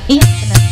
Iya benar.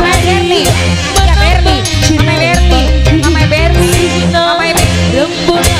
Berli, Mama Berli, Mama Berli, Mama Berli,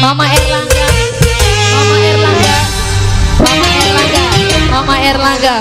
Mama Erlangga, Mama Erlangga, Mama Erlangga, Mama Erlangga,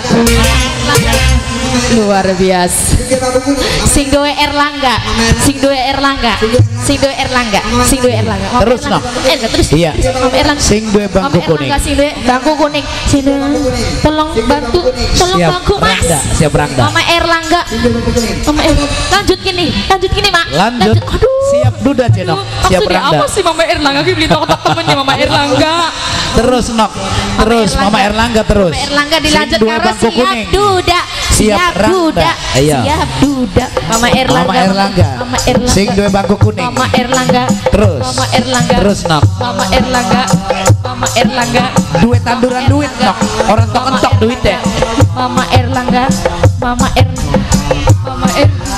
luar biasa. Sing duwe Erlangga, sing duwe Erlangga, sing duwe Erlangga, sing duwe Erlangga. Terus no. Terus. Iya. Mama Erlangga. Sing duwe bangku kuning. Sing duwe bangku kuning. Sing tolong bantu, tolong bangku Mas. Siap Rangga. Mama Erlangga. Mama Erlangga. Lanjut gini, Mak. Lanjut. Aduh. Siap duda Cenok. Siap Maksudnya Rangga. apa sih Mama Erlangga? Kita beli tok temennya Mama Erlangga. Terus Nok. Terus Mama Erlangga terus. Mama Erlangga dilanjut Sing duwe karo bangku siap kuning. duda. Siap duda. Iya. Siap duda. Mama Erlangga. Mama Erlangga. Mama Erlangga. Sing duwe bangku kuning. Mama Erlangga. Terus. Mama Erlangga. Terus Nok. Mama Erlangga. Mama Erlangga. Duit tanduran duit Nok. Orang tok-entok duit ya. Mama Erlangga. Mama Erlangga. Mama Erlangga.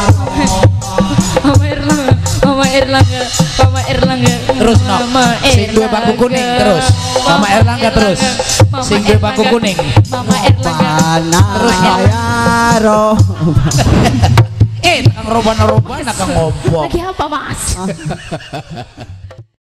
Mama Erlangga. Mama Erlangga. Mama Erlangga. Terus Nok. Sing duwe bangku kuning terus. Mama Erlangga terus. Sing duwe bangku kuning. Mama Erlangga. Terus saya roh. Kang robana-robana kang ngompong. Lagi apa Mas?